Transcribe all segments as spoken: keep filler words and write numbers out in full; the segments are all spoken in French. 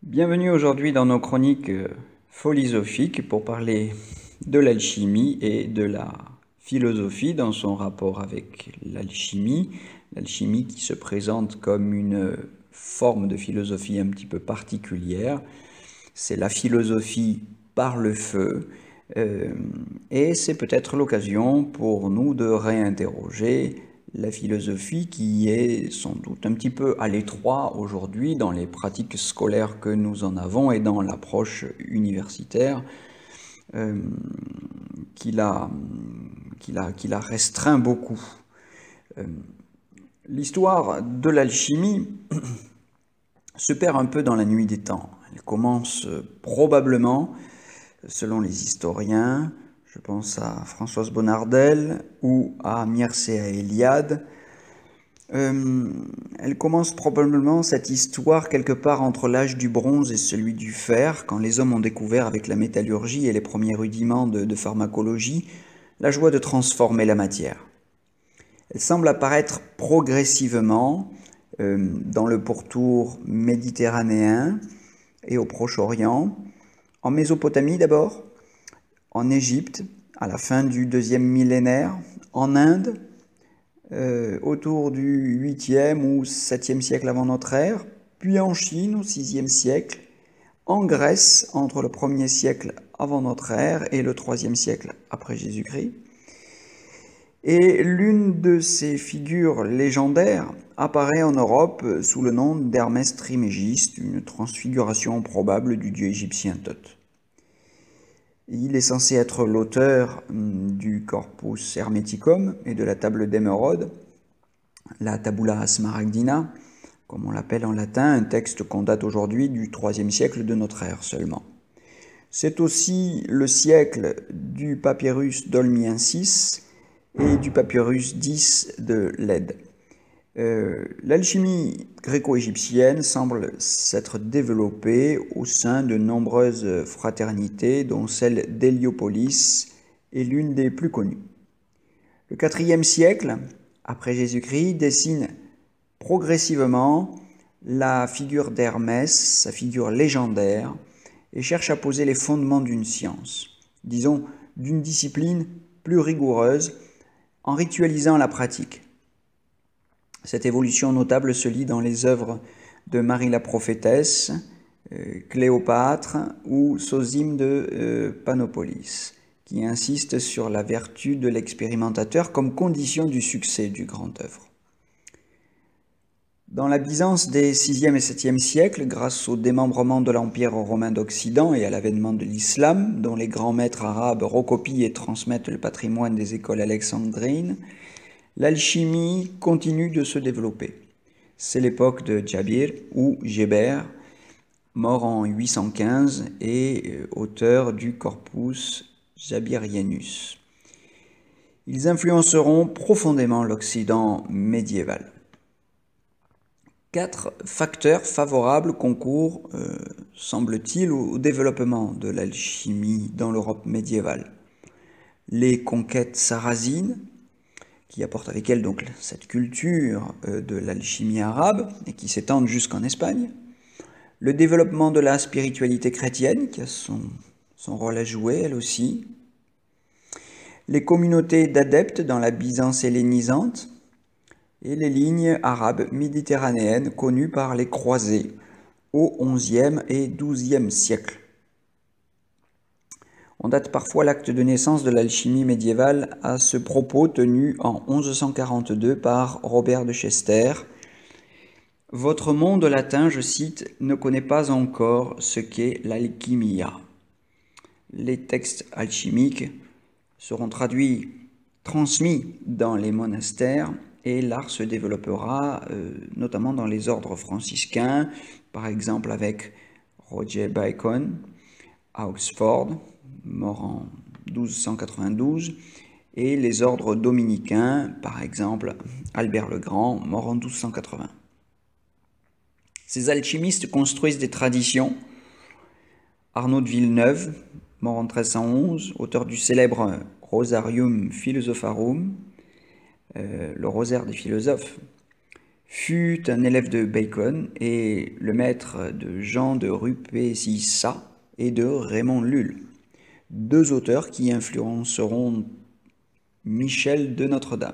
Bienvenue aujourd'hui dans nos chroniques euh, philosophiques pour parler de l'alchimie et de la philosophie dans son rapport avec l'alchimie. L'alchimie qui se présente comme une forme de philosophie un petit peu particulière. C'est la philosophie par le feu. Euh, et c'est peut-être l'occasion pour nous de réinterroger la philosophie qui est sans doute un petit peu à l'étroit aujourd'hui dans les pratiques scolaires que nous en avons et dans l'approche universitaire euh, qui, la, qui, la, qui la restreint beaucoup. Euh, L'histoire de l'alchimie se perd un peu dans la nuit des temps. Elle commence probablement, selon les historiens, je pense à Françoise Bonnardel ou à Mircea Eliade. Euh, elle commence probablement cette histoire quelque part entre l'âge du bronze et celui du fer, quand les hommes ont découvert avec la métallurgie et les premiers rudiments de, de pharmacologie la joie de transformer la matière. Elle semble apparaître progressivement euh, dans le pourtour méditerranéen et au Proche-Orient, en Mésopotamie d'abord, en Égypte à la fin du deuxième millénaire, en Inde euh, autour du huitième ou septième siècle avant notre ère, puis en Chine au sixième siècle, en Grèce entre le premier siècle avant notre ère et le troisième siècle après Jésus-Christ. Et l'une de ces figures légendaires apparaît en Europe sous le nom d'Hermès Trismégiste, une transfiguration probable du dieu égyptien Thoth. Il est censé être l'auteur du Corpus Hermeticum et de la table d'Émeraude, la Tabula Smaragdina, comme on l'appelle en latin, un texte qu'on date aujourd'hui du troisième siècle de notre ère seulement. C'est aussi le siècle du papyrus d'Olmiensis et du papyrus dix de Leyde. Euh, L'alchimie gréco-égyptienne semble s'être développée au sein de nombreuses fraternités, dont celle d'Héliopolis est l'une des plus connues. Le quatrième siècle, après Jésus-Christ, dessine progressivement la figure d'Hermès, sa figure légendaire, et cherche à poser les fondements d'une science, disons d'une discipline plus rigoureuse, en ritualisant la pratique. Cette évolution notable se lit dans les œuvres de Marie la prophétesse, euh, Cléopâtre ou Sosime de euh, Panopolis, qui insiste sur la vertu de l'expérimentateur comme condition du succès du grand œuvre. Dans la Byzance des sixième et septième siècles, grâce au démembrement de l'Empire romain d'Occident et à l'avènement de l'islam, dont les grands maîtres arabes recopient et transmettent le patrimoine des écoles alexandrines, l'alchimie continue de se développer. C'est l'époque de Djabir ou Geber, mort en huit cent quinze et auteur du Corpus Jabirianus. Ils influenceront profondément l'Occident médiéval. Quatre facteurs favorables concourent, euh, semble-t-il, au développement de l'alchimie dans l'Europe médiévale. Les conquêtes sarrasines, qui apportent avec elles donc cette culture euh, de l'alchimie arabe et qui s'étendent jusqu'en Espagne. Le développement de la spiritualité chrétienne, qui a son, son rôle à jouer, elle aussi. Les communautés d'adeptes dans la Byzance hellénisante, et les lignes arabes méditerranéennes connues par les croisés au onzième et douzième siècle. On date parfois l'acte de naissance de l'alchimie médiévale à ce propos tenu en onze cent quarante-deux par Robert de Chester. « Votre monde latin, je cite, ne connaît pas encore ce qu'est l'alchimia. Les textes alchimiques seront traduits, transmis dans les monastères, et l'art se développera euh, notamment dans les ordres franciscains, par exemple avec Roger Bacon à Oxford, mort en douze cent quatre-vingt-douze, et les ordres dominicains, par exemple Albert le Grand, mort en douze cent quatre-vingts. Ces alchimistes construisent des traditions. Arnaud de Villeneuve, mort en treize cent onze, auteur du célèbre Rosarium Philosopharum, Euh, le rosaire des philosophes, fut un élève de Bacon et le maître de Jean de Rupecissa et de Raymond Lulle, deux auteurs qui influenceront Michel de Notre-Dame.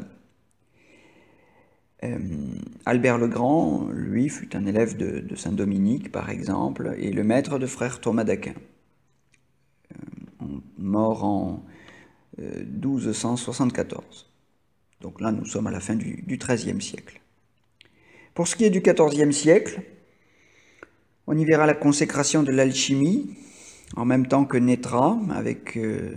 Euh, Albert le Grand, lui, fut un élève de, de Saint Dominique, par exemple, et le maître de frère Thomas d'Aquin, euh, mort en euh, douze cent soixante-quatorze. Donc là, nous sommes à la fin du, du treizième siècle. Pour ce qui est du quatorzième siècle, on y verra la consécration de l'alchimie, en même temps que naîtra, avec euh,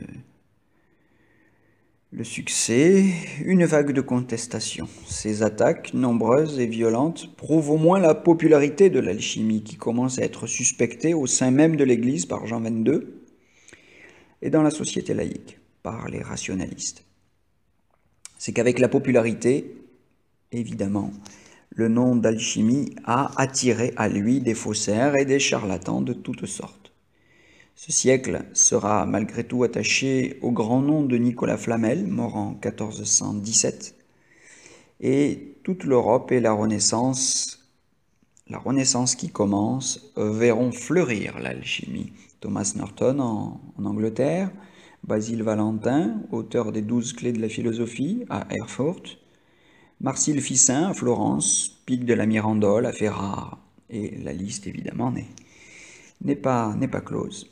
le succès, une vague de contestation. Ces attaques, nombreuses et violentes, prouvent au moins la popularité de l'alchimie, qui commence à être suspectée au sein même de l'Église par Jean vingt-deux, et dans la société laïque, par les rationalistes. C'est qu'avec la popularité, évidemment, le nom d'alchimie a attiré à lui des faussaires et des charlatans de toutes sortes. Ce siècle sera malgré tout attaché au grand nom de Nicolas Flamel, mort en quatorze cent dix-sept, et toute l'Europe et la Renaissance, la Renaissance qui commence, verront fleurir l'alchimie. Thomas Norton en, en Angleterre, Basile Valentin, auteur des douze clés de la philosophie à Erfurt, Marcille Ficin à Florence, Pic de la Mirandole à Ferrare, et la liste évidemment n'est n'est pas, n'est pas close.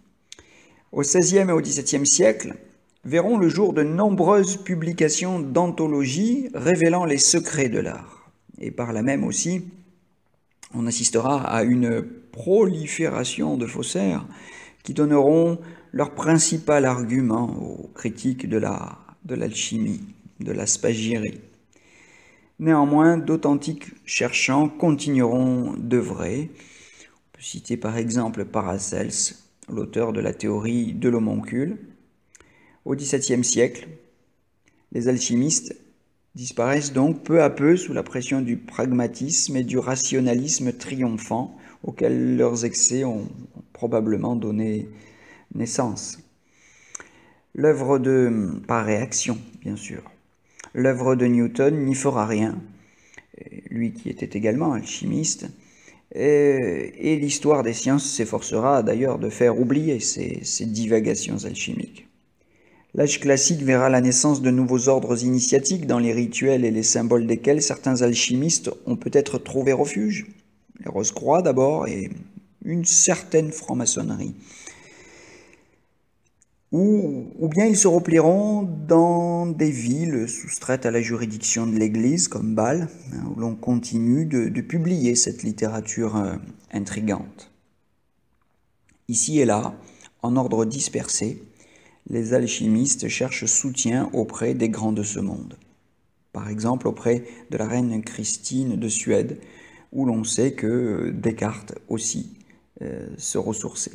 Au seizième et au dix-septième siècle, verront le jour de nombreuses publications d'anthologies révélant les secrets de l'art. Et par là même aussi, on assistera à une prolifération de faussaires qui donneront leur principal argument aux critiques de la, de l'alchimie, de la spagyrie. Néanmoins, d'authentiques cherchants continueront d'œuvrer. On peut citer par exemple Paracelse, l'auteur de la théorie de l'homoncule. Au dix-septième siècle, les alchimistes disparaissent donc peu à peu sous la pression du pragmatisme et du rationalisme triomphant auxquels leurs excès ont probablement donné naissance. L'œuvre de, par réaction, bien sûr, l'œuvre de Newton n'y fera rien, lui qui était également alchimiste, et, et l'histoire des sciences s'efforcera d'ailleurs de faire oublier ces, ces divagations alchimiques. L'âge classique verra la naissance de nouveaux ordres initiatiques dans les rituels et les symboles desquels certains alchimistes ont peut-être trouvé refuge. Les Rose-Croix d'abord et une certaine franc-maçonnerie. Ou, ou bien ils se replieront dans des villes soustraites à la juridiction de l'Église, comme Bâle, où l'on continue de, de publier cette littérature euh, intrigante. Ici et là, en ordre dispersé, les alchimistes cherchent soutien auprès des grands de ce monde. Par exemple auprès de la reine Christine de Suède, où l'on sait que Descartes aussi euh, se ressourçait.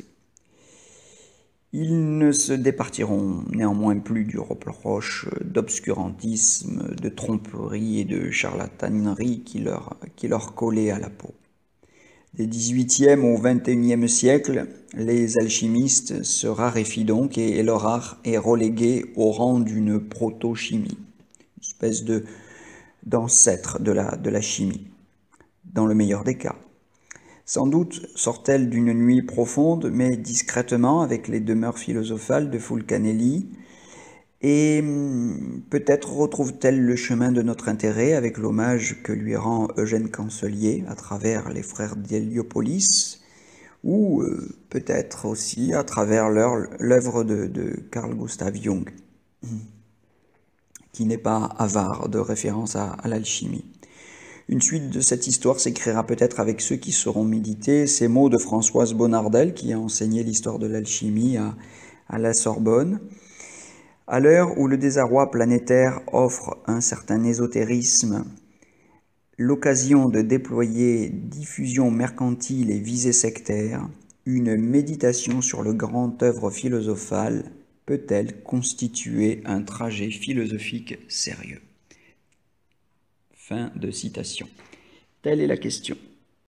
Ils ne se départiront néanmoins plus du reproche d'obscurantisme, de tromperie et de charlatanerie qui leur, qui leur collait à la peau. Des dix-huitième au vingt et unième siècle, les alchimistes se raréfient donc et leur art est relégué au rang d'une proto-chimie, une espèce de, d'ancêtre de la, de la chimie, dans le meilleur des cas. Sans doute sort-elle d'une nuit profonde, mais discrètement avec les demeures philosophales de Fulcanelli, et peut-être retrouve-t-elle le chemin de notre intérêt avec l'hommage que lui rend Eugène Cancelier à travers les frères d'Héliopolis, ou euh, peut-être aussi à travers l'œuvre de, de Carl Gustav Jung, qui n'est pas avare de référence à, à l'alchimie. Une suite de cette histoire s'écrira peut-être avec ceux qui sauront méditer ces mots de Françoise Bonnardel, qui a enseigné l'histoire de l'alchimie à, à la Sorbonne. À l'heure où le désarroi planétaire offre un certain ésotérisme, l'occasion de déployer diffusion mercantile et visée sectaire, une méditation sur le grand œuvre philosophal peut-elle constituer un trajet philosophique sérieux ? Fin de citation. Telle est la question.